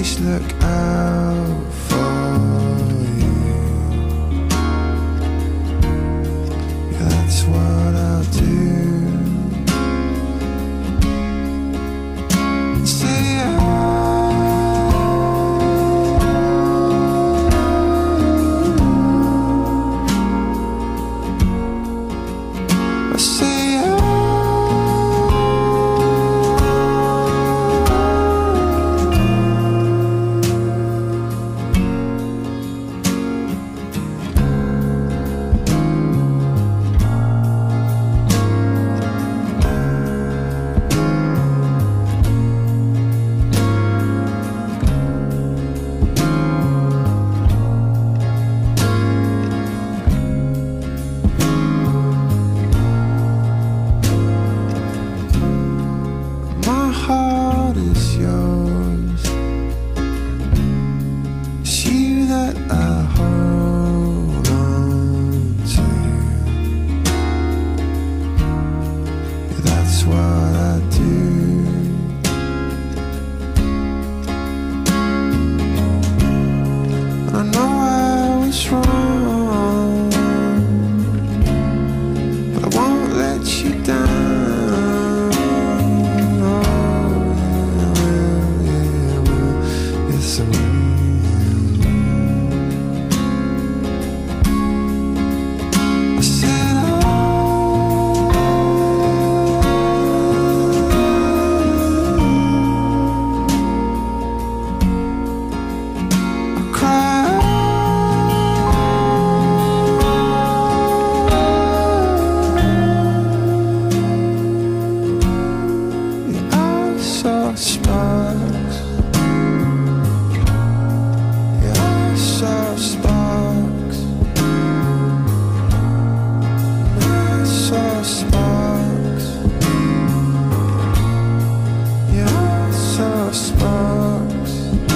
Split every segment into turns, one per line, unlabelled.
always look out for you. Yeah, that's what I'll do. Say I say my heart is yours. It's you that I hold on to. Yeah, that's what I do. I know I was wrong, but I won't let you down. Sparks. Yeah, I saw sparks. I saw sparks. Yeah, I saw sparks.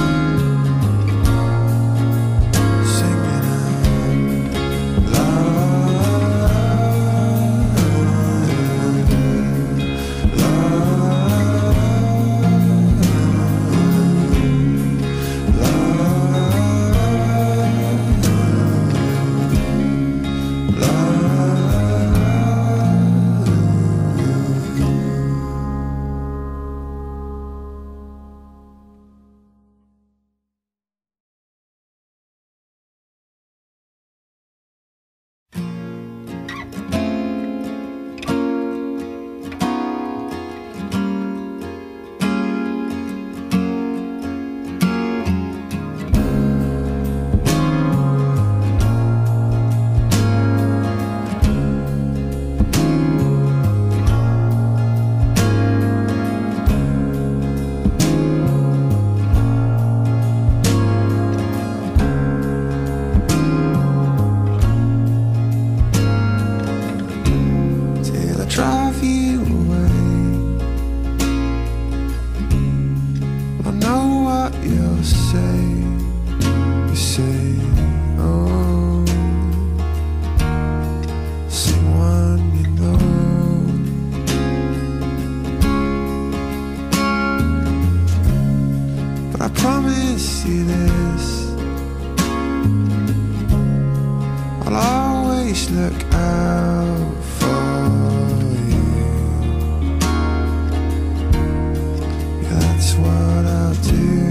Singing out love, drive you away. I know what you'll say. You say, oh, someone you know. But I promise you this, I'll always look out for you. Yeah, that's what I'll do.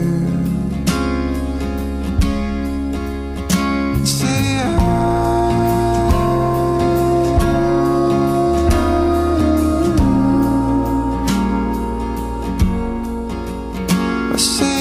Say I say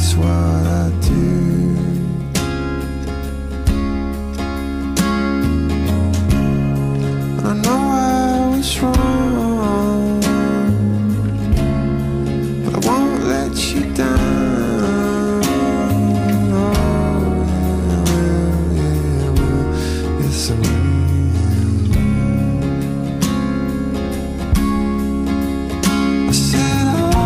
that's what I do. I know I was wrong, but I won't let you down. Oh, yeah, I will, yes I will. I said,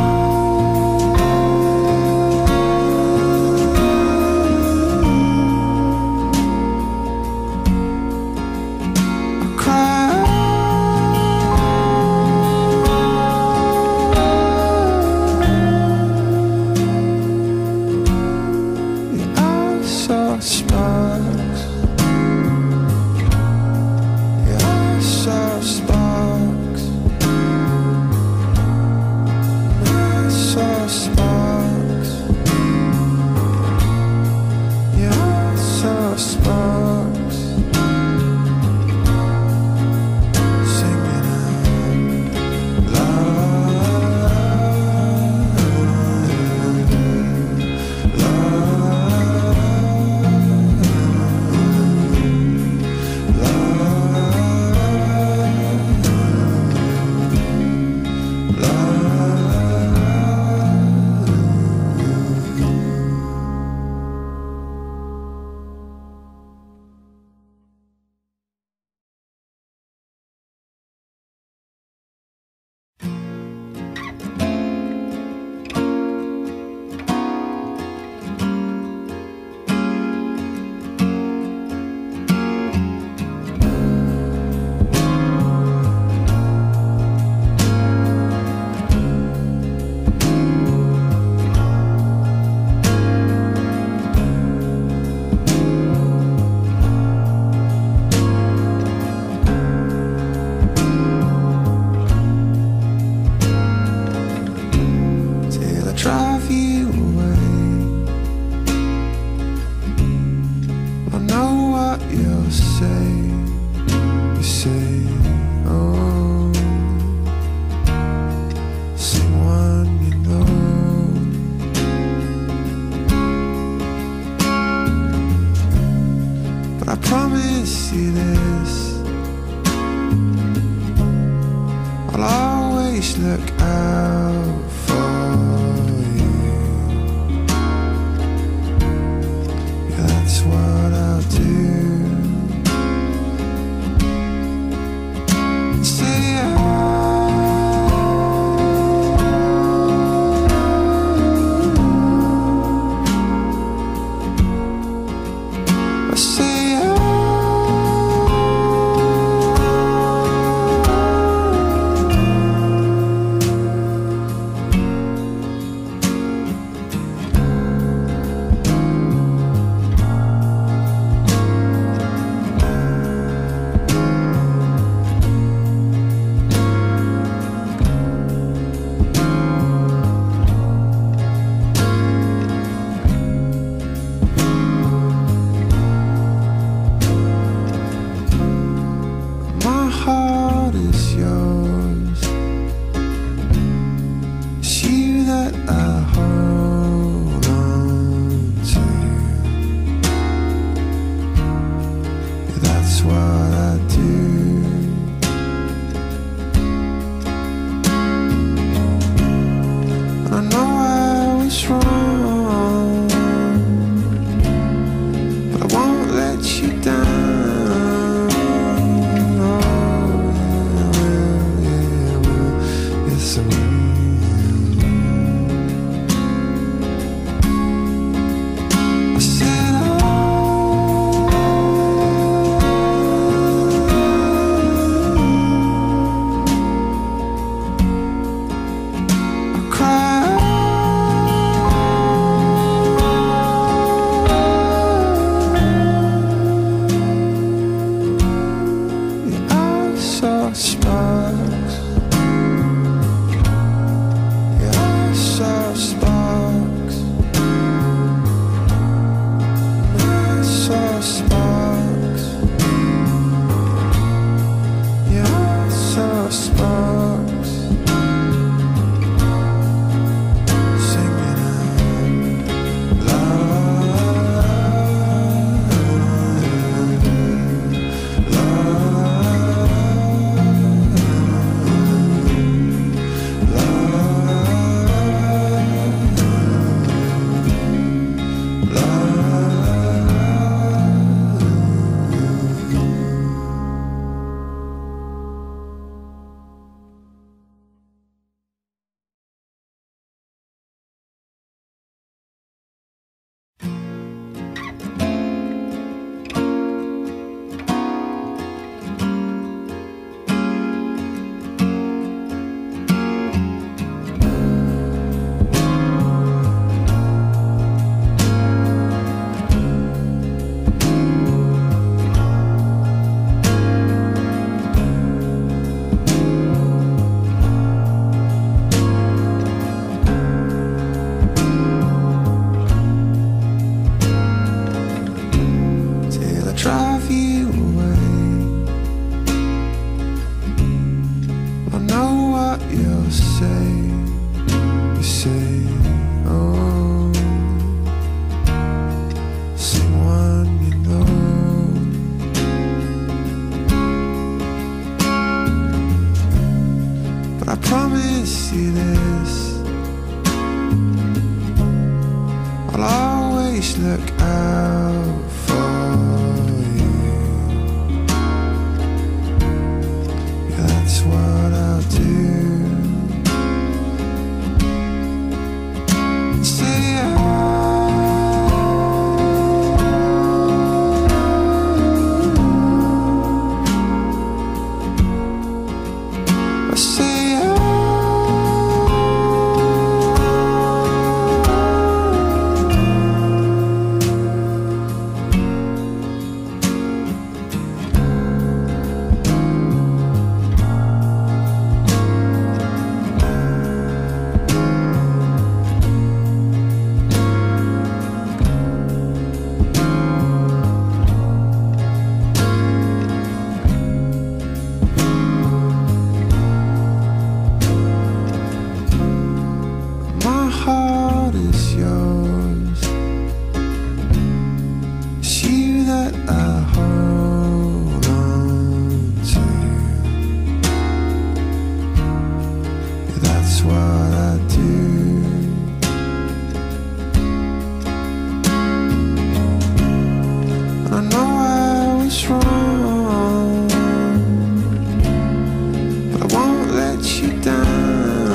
I cried. Sparks. Yeah, I saw sparks. I saw sparks. Yeah, I saw sparks. Singing out drive you away. I know what you'll say. You say, oh, sing one you know. But I promise you this, I'll always look out for. That's what I'll do. Say I say my heart is yours. It's you that I hold on to. Yeah, that's what I do. I know I was wrong, but I won't let you down. Cry. always look out for you. Yeah, that's what I'll do. Say I say my heart is yours. It's you that I hold on to. Yeah, that's what I do. And I know I was wrong, but I won't let you down.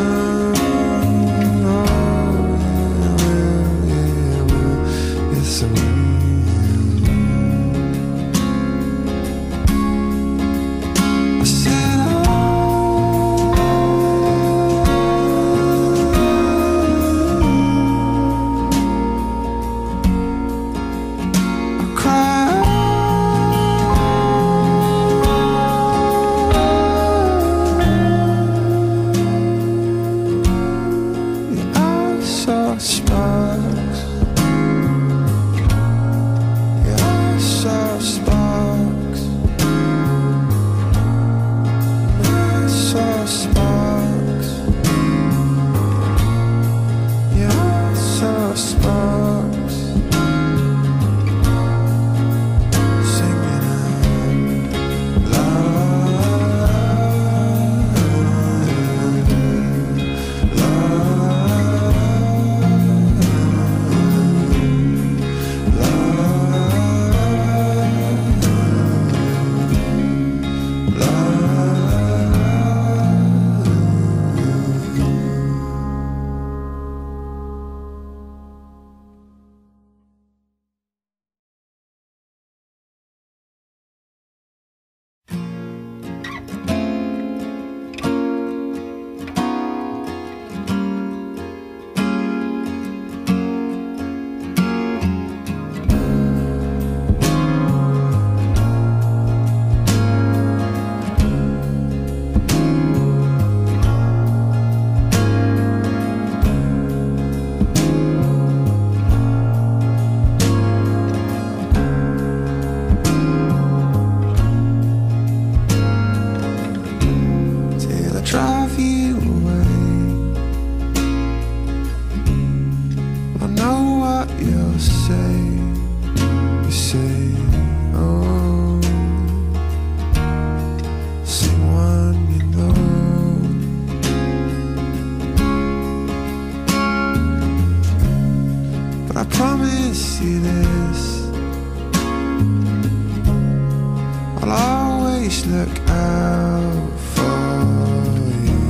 Sparks, yeah, I saw sparks, I saw sparks, yeah, I saw sparks, singing out love, drive you away. I know what you'll say. You say, oh, sing one you know. But I promise you this, I'll always look out for you.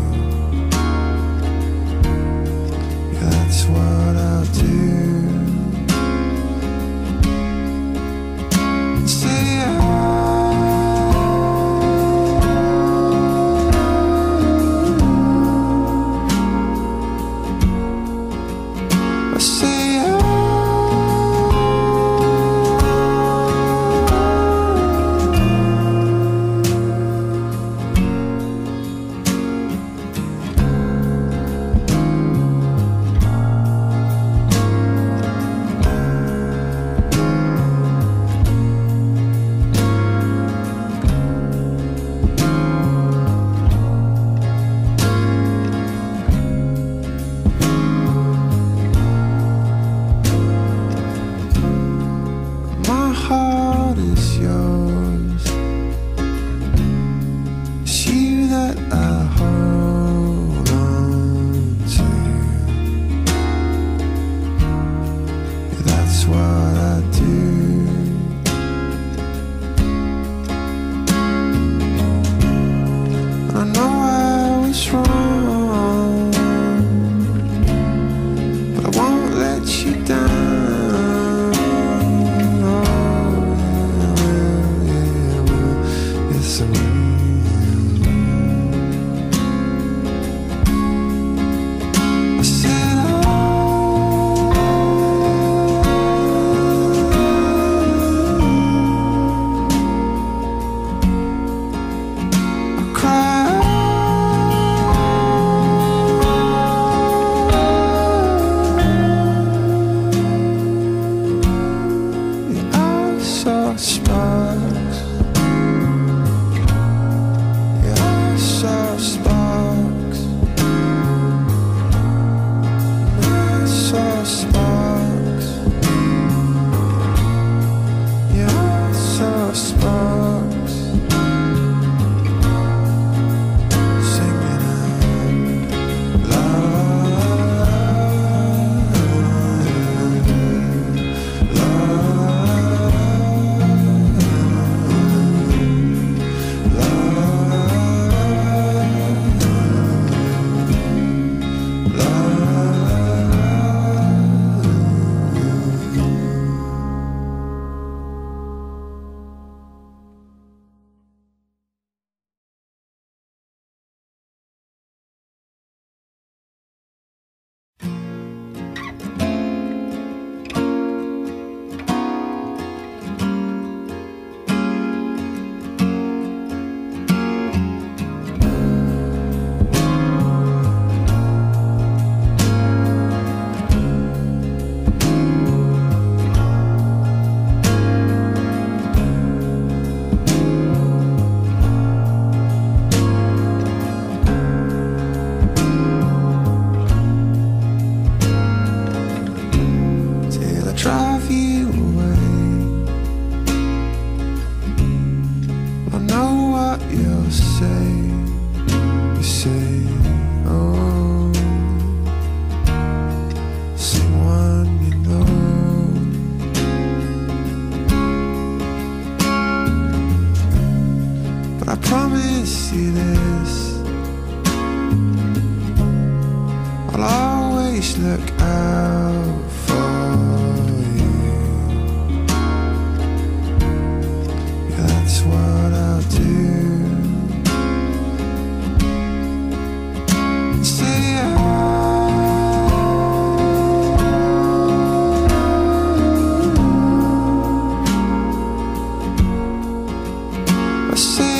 Yeah, that's what I'll do. Say I say drive you away. I know what you'll say. You say, oh, sing one you know. But I promise you this, I'll always look out for you. Yeah, that's what I'll do. Say I say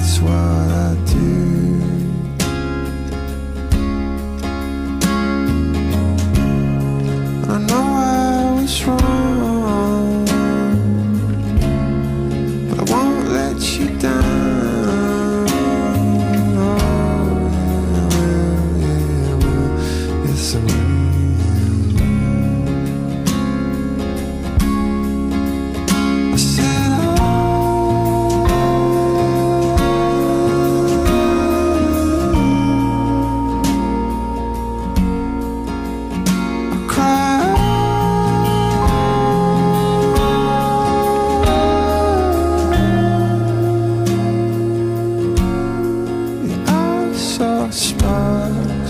that's what I do. I know I was wrong, but I won't let you down. Oh, yeah, I will, yes I will. I said I cried. I saw sparks.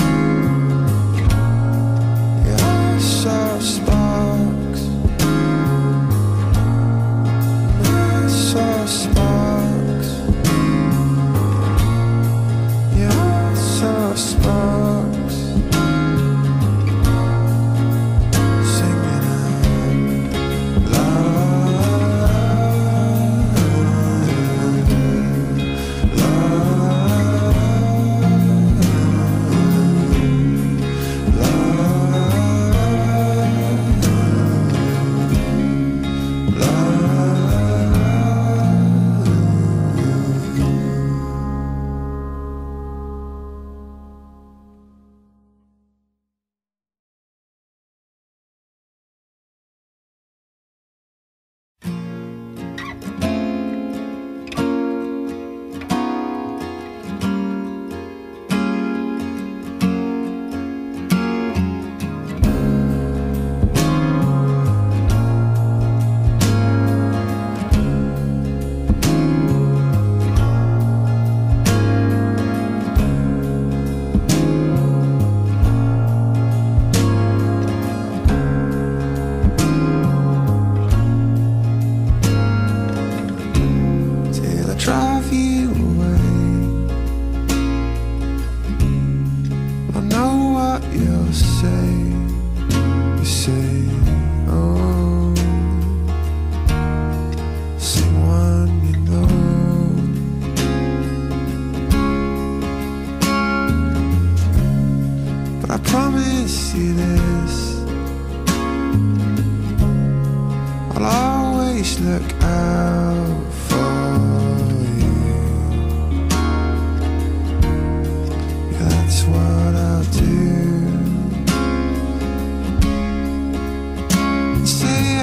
Yeah, I saw sparks. I saw sparks. Yeah, I saw sparks. Singing out till I drive you away. I know what you'll say. You say, oh, sing one you know. But I promise you this, I'll always look out for you. Yeah, that's what I'll do. Say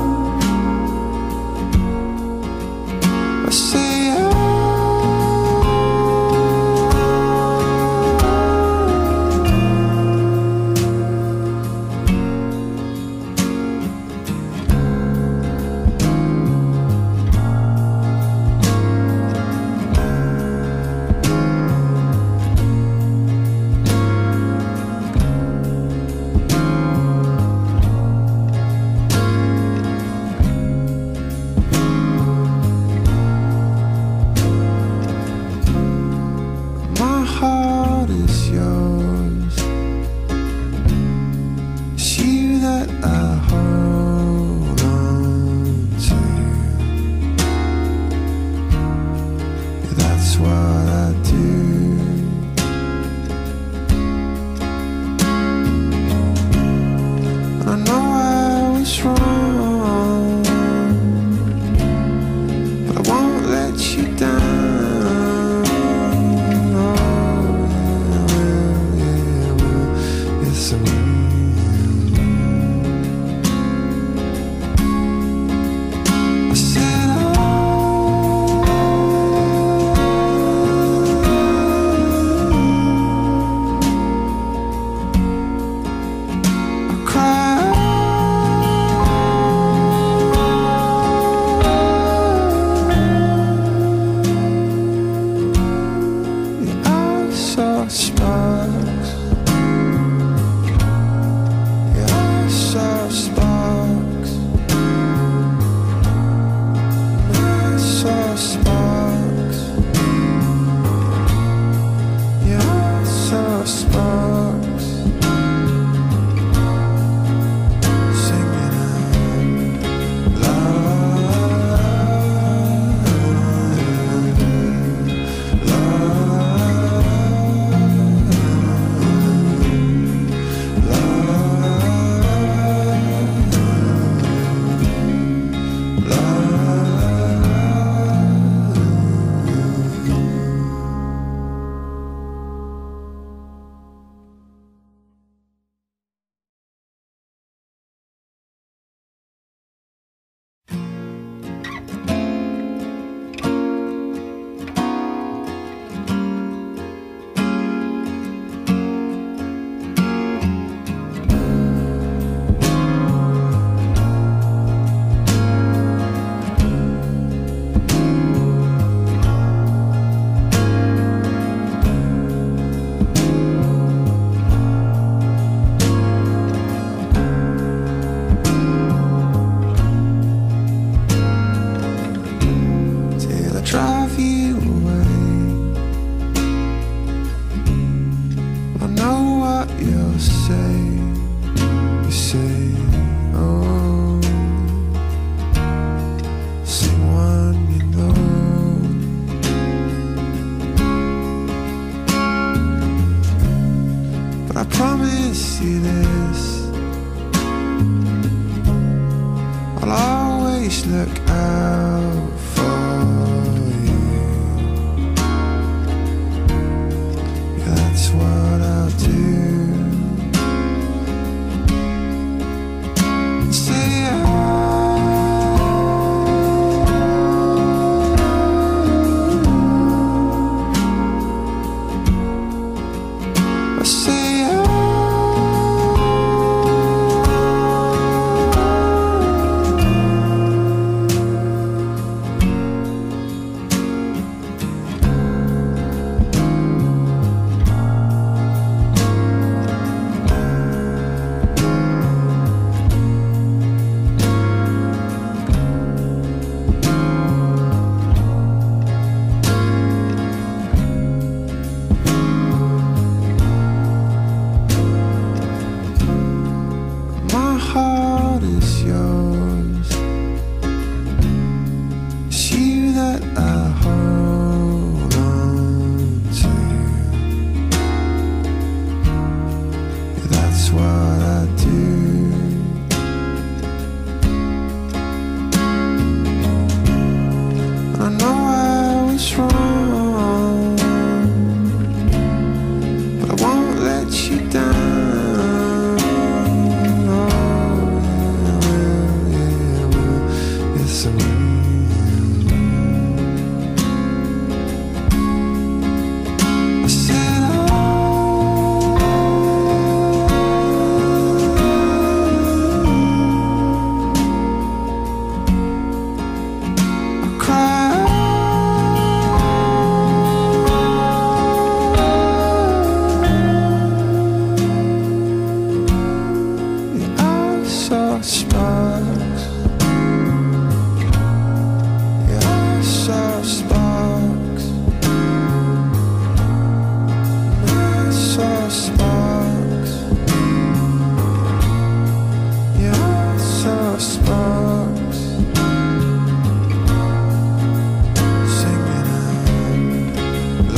I say I'll always look out for you. Yeah, that's what I'll do. Say I say my heart is yours. It's you that I hold on to. Yeah, that's what I do. I know I was wrong, but I won't let you down. Sparks. Yeah, I saw sparks. I saw sparks. Yeah, I saw sparks. Singing out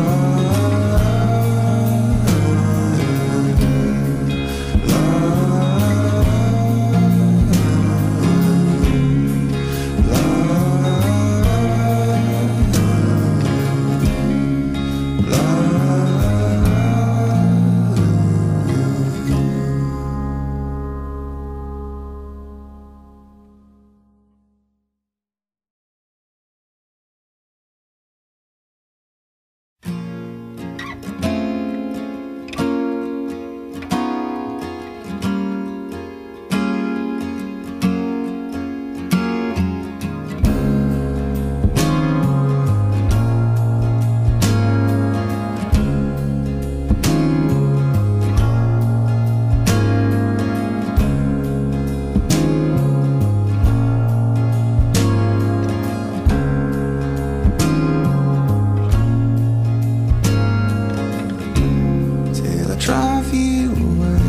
drive you away.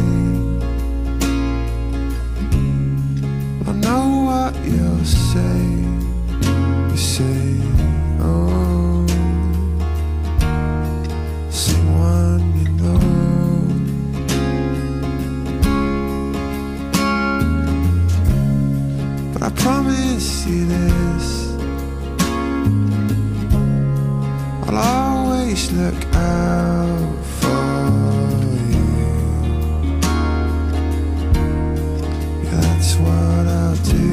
I know what you'll say. You say, oh, sing one you know. But I promise you this, I'll always look out for you. Yeah, that's what I'll do.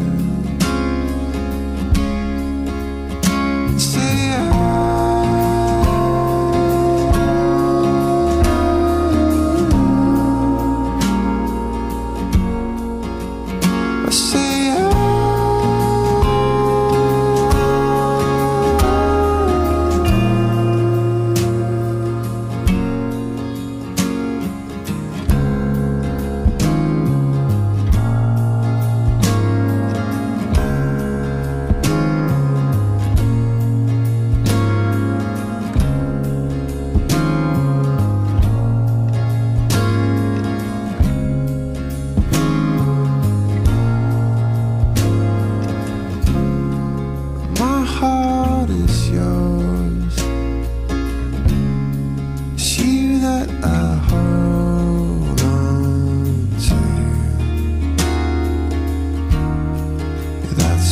Say I say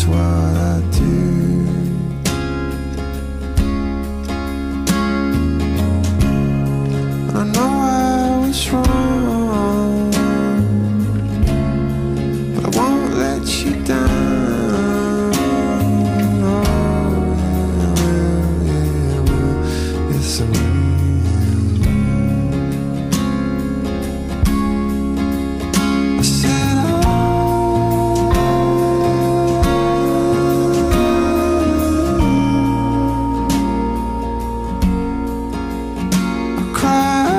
what I do. I know I was wrong, but I won't let you down. Oh, yeah, well, yes, I will. I said, I cried.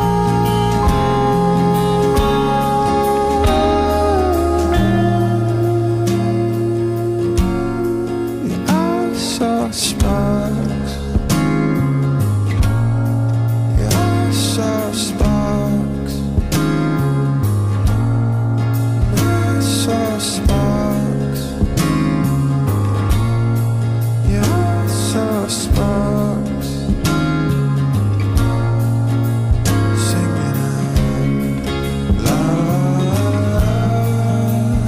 Sparks. Yeah, I saw sparks. I saw sparks. Yeah, I saw sparks. Singing out love,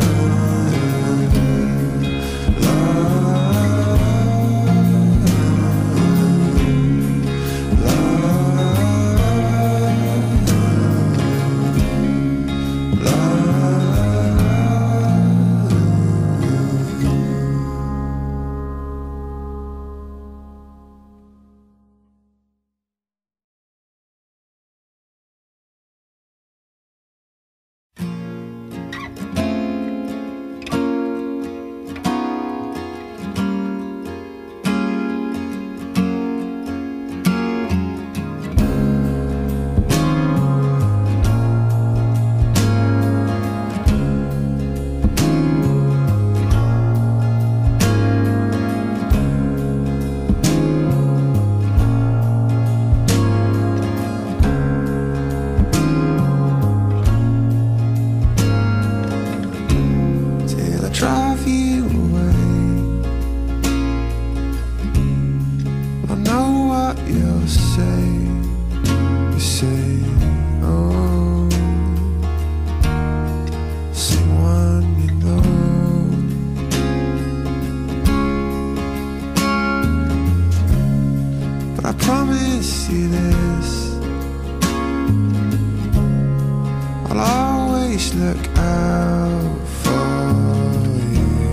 drive you away. I know what you'll say. You say, oh, sing one you know. But I promise you this, I'll always look out for you.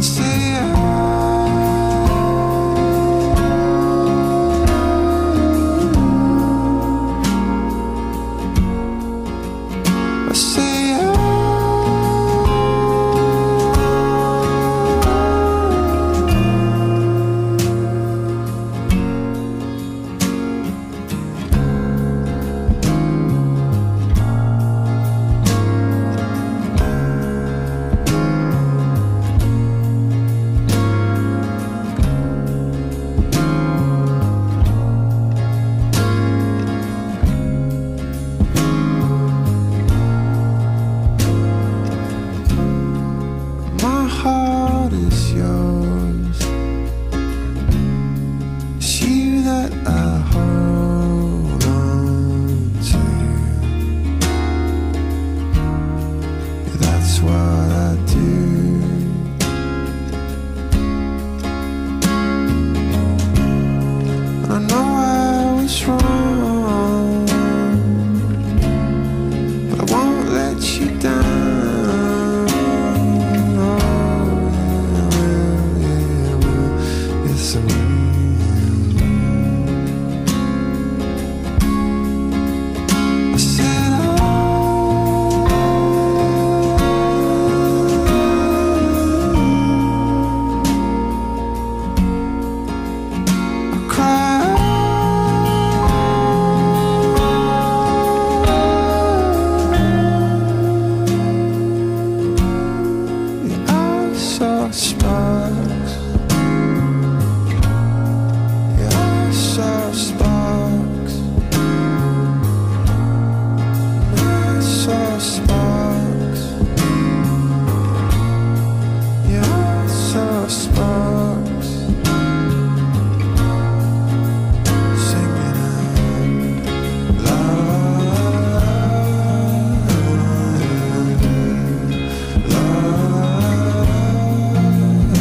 say I say my heart is yours. It's you that I hold on to. Yeah, that's what I do. And I know I was wrong, but I won't let you down. Sparks. Yeah, I saw sparks. I saw sparks. Yeah, I saw sparks. Singing out love, love.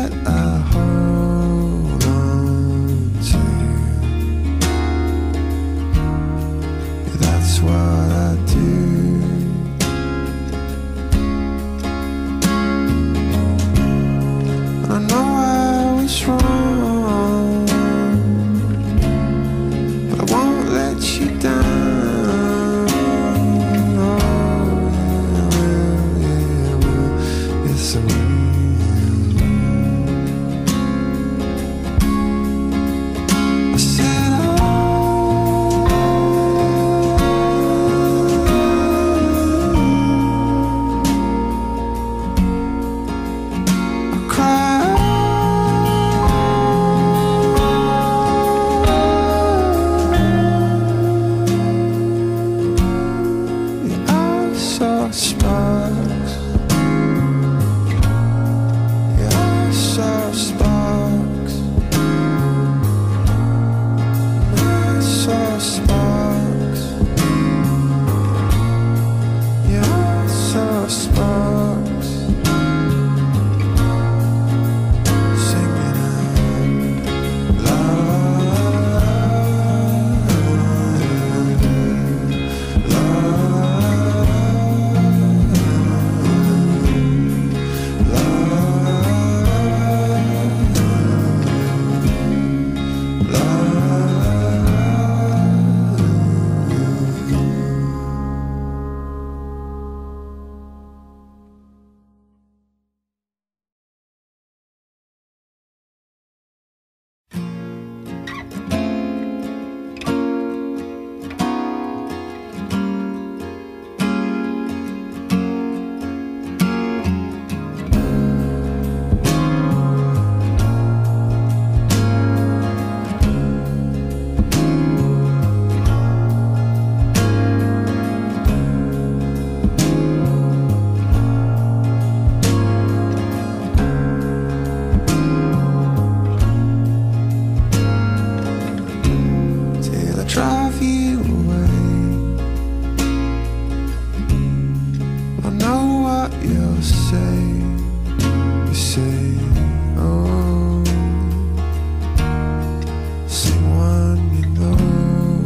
that I hold on to. Yeah, that's what I do. I know I was wrong, but I won't let you down. Oh, yeah, well, yes, I will. I said, I cried. Sparks, yeah, I saw sparks, I saw sparks, yeah, I saw sparks, singing out love, drive you away. I know what you'll say. You say, oh, sing one you know.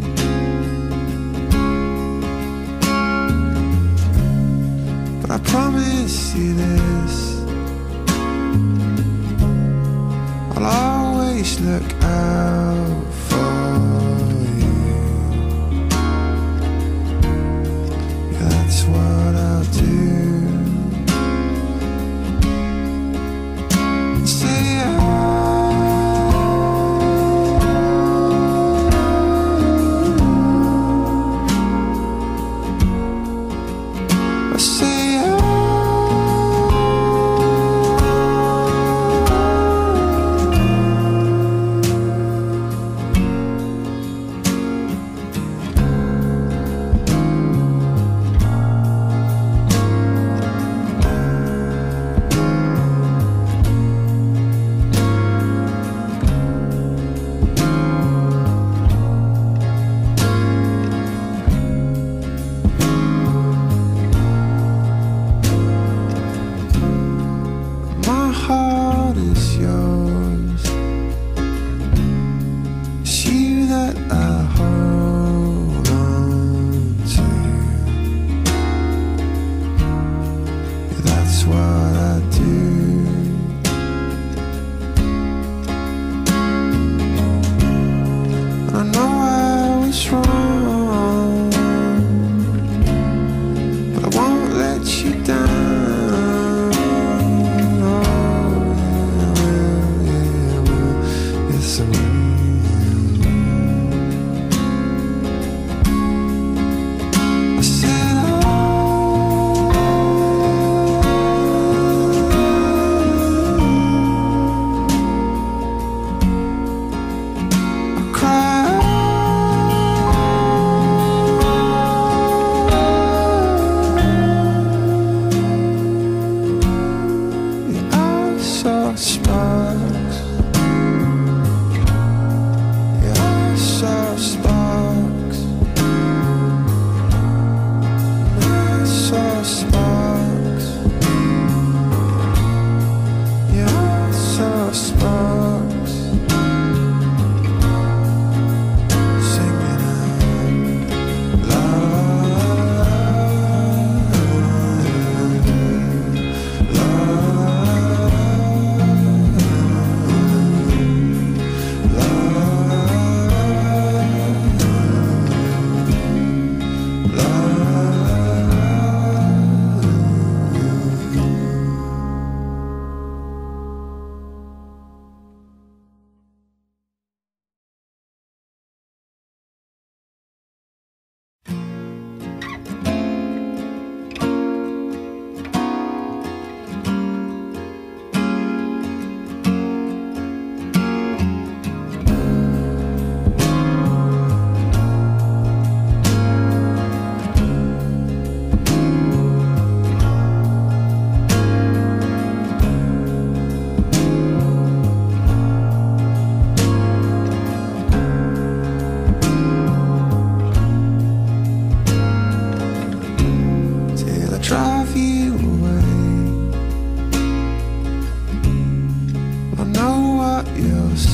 But I promise you this, I'll always look out for. That's what I'll do. Say I say heart is yours. It's you that I hold on to. Yeah, that's what I do. I know I was wrong, but I won't let you down.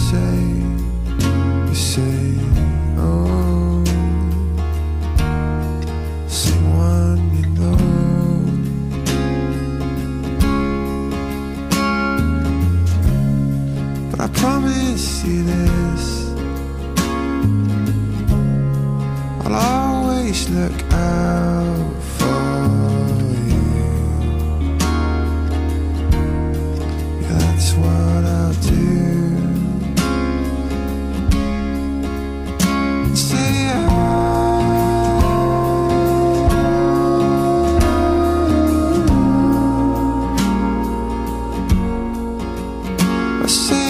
say, oh, sing one you know. But I promise you this, I'll always look out for you. Yeah, that's what I'll do. Say I say